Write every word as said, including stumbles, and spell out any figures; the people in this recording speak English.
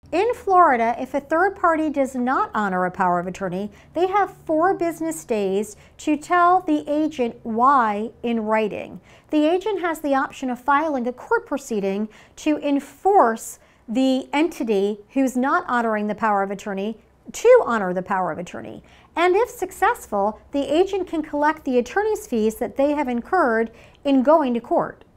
In Florida, if a third party does not honor a power of attorney, they have four business days to tell the agent why in writing. The agent has the option of filing a court proceeding to enforce the entity who's not honoring the power of attorney to honor the power of attorney. And if successful, the agent can collect the attorney's fees that they have incurred in going to court.